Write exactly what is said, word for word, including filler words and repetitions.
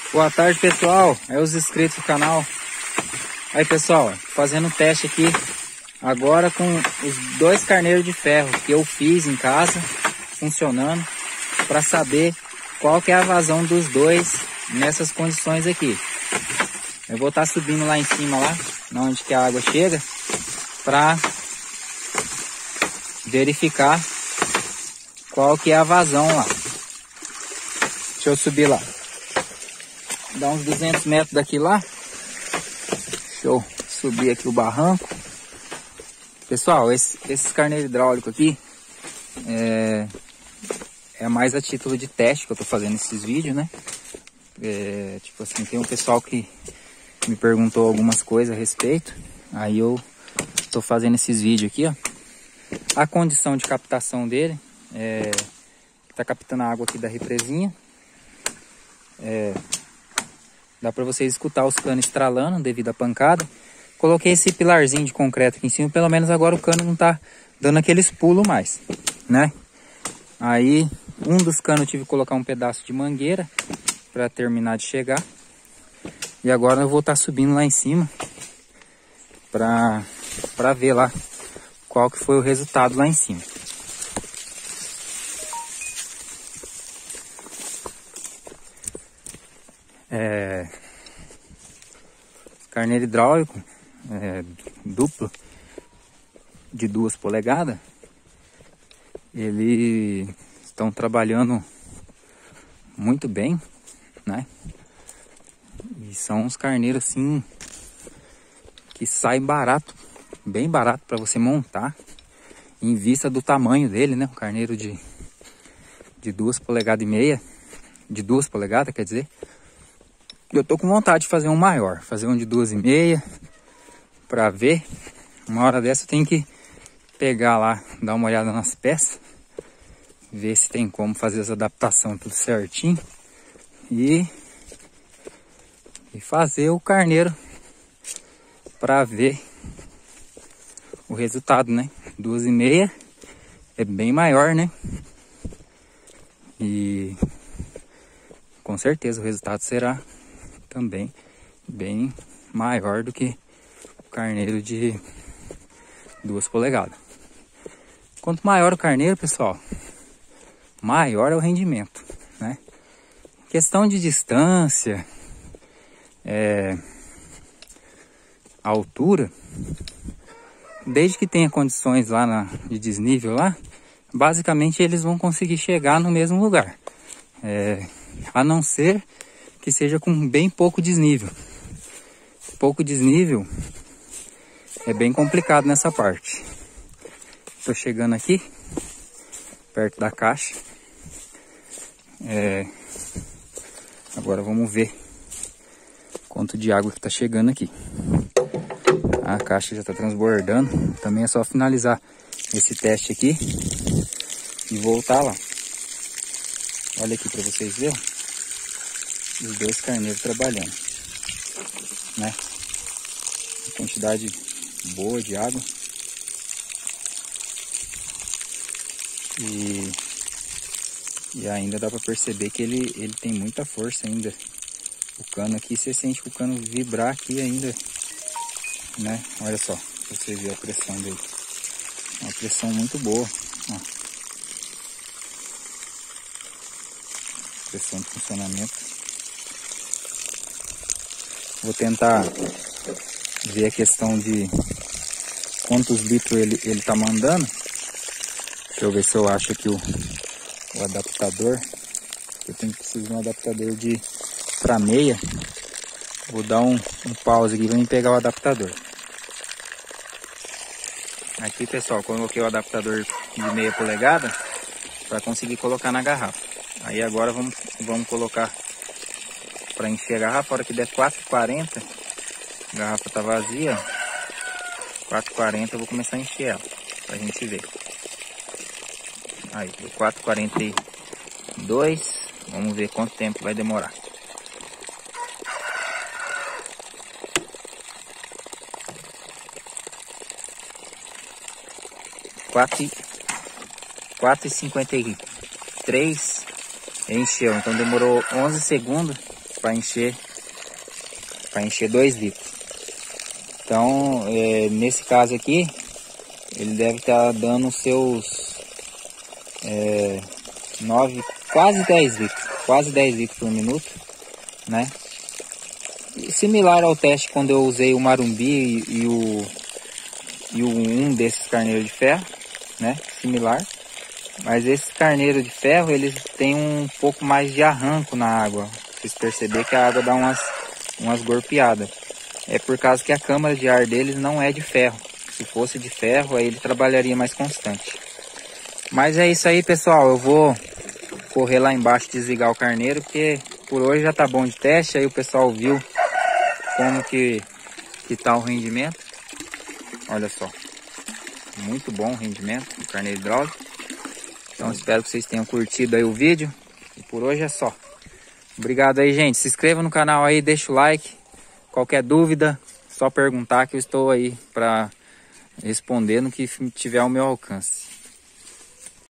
Boa tarde, pessoal. É os inscritos do canal. Aí, pessoal, fazendo um teste aqui agora com os dois carneiros de ferro que eu fiz em casa, funcionando, para saber qual que é a vazão dos dois nessas condições aqui. Eu vou estar subindo lá em cima, lá, onde que a água chega, para verificar qual que é a vazão lá. Deixa eu subir lá. Dá uns duzentos metros daqui lá. Deixa eu subir aqui o barranco. Pessoal, esse, esses carneiros hidráulicos aqui é, é mais a título de teste que eu tô fazendo esses vídeos, né? É, tipo assim, tem um pessoal que me perguntou algumas coisas a respeito. Aí eu tô fazendo esses vídeos aqui, ó. A condição de captação dele é, tá captando a água aqui da represinha. É, dá para vocês escutar os canos estralando devido à pancada. Coloquei esse pilarzinho de concreto aqui em cima, pelo menos agora o cano não tá dando aqueles pulos mais, né? Aí, um dos canos eu tive que colocar um pedaço de mangueira para terminar de chegar. E agora eu vou estar subindo lá em cima para para ver lá qual que foi o resultado lá em cima. É, carneiro hidráulico é, duplo de duas polegadas, eles estão trabalhando muito bem, né? E são uns carneiros assim que saem barato, bem barato para você montar, em vista do tamanho dele, né? Um carneiro de de duas polegadas e meia, de duas polegadas, quer dizer. Eu tô com vontade de fazer um maior, fazer um de duas e meia, para ver. Uma hora dessa eu tenho que pegar lá, dar uma olhada nas peças, ver se tem como fazer essa adaptação tudo certinho e, e fazer o carneiro para ver o resultado, né? Duas e meia é bem maior, né? E com certeza o resultado será também bem maior do que o carneiro de duas polegadas. Quanto maior o carneiro, pessoal, maior é o rendimento, né? Questão de distância, é, altura, desde que tenha condições lá na, de desnível lá, basicamente eles vão conseguir chegar no mesmo lugar, é, a não ser que seja com bem pouco desnível. Pouco desnível é bem complicado nessa parte. Estou chegando aqui perto da caixa. É, agora vamos ver quanto de água que está chegando aqui. A caixa já está transbordando. Também é só finalizar esse teste aqui e voltar lá. Olha aqui para vocês verem os dois carneiros trabalhando, né? Uma quantidade boa de água. E, e ainda dá para perceber que ele, ele tem muita força ainda. O cano aqui, você sente o cano vibrar aqui ainda, né? Olha só, pra você ver a pressão dele. Uma pressão muito boa, ó. Pressão de funcionamento. Vou tentar ver a questão de quantos litros ele, ele tá mandando. Deixa eu ver se eu acho aqui o, o adaptador. Eu tenho que precisar de um adaptador de para meia. Vou dar um, um pause aqui para mim pegar o adaptador. Aqui, pessoal, coloquei o adaptador de meia polegada para conseguir colocar na garrafa. Aí agora vamos, vamos colocar para encher a garrafa. A hora que der quatro e quarenta, a garrafa tá vazia. quatro e quarenta eu vou começar a encher ela, pra gente ver. Aí, quatro e quarenta e dois, vamos ver quanto tempo vai demorar. quatro e cinquenta e três encheu, então demorou onze segundos para encher, para encher dois litros. Então, é, nesse caso aqui, ele deve estar dando os seus é, nove, quase dez litros, quase dez litros por minuto, né? E similar ao teste quando eu usei o marumbi e, e o e o um desses carneiros de ferro, né? Similar. Mas esses carneiros de ferro, eles têm um pouco mais de arranco na água. Vocês perceberem que a água dá umas, umas gorpeadas. É por causa que a câmara de ar deles não é de ferro. Se fosse de ferro, aí ele trabalharia mais constante. Mas é isso aí, pessoal. Eu vou correr lá embaixo e desligar o carneiro, porque por hoje já tá bom de teste. Aí o pessoal viu como que, que tá o rendimento. Olha só. Muito bom o rendimento do carneiro hidráulico. Então espero que vocês tenham curtido aí o vídeo. E por hoje é só. Obrigado aí, gente. Se inscreva no canal aí, deixa o like. Qualquer dúvida, só perguntar que eu estou aí para responder no que tiver ao meu alcance.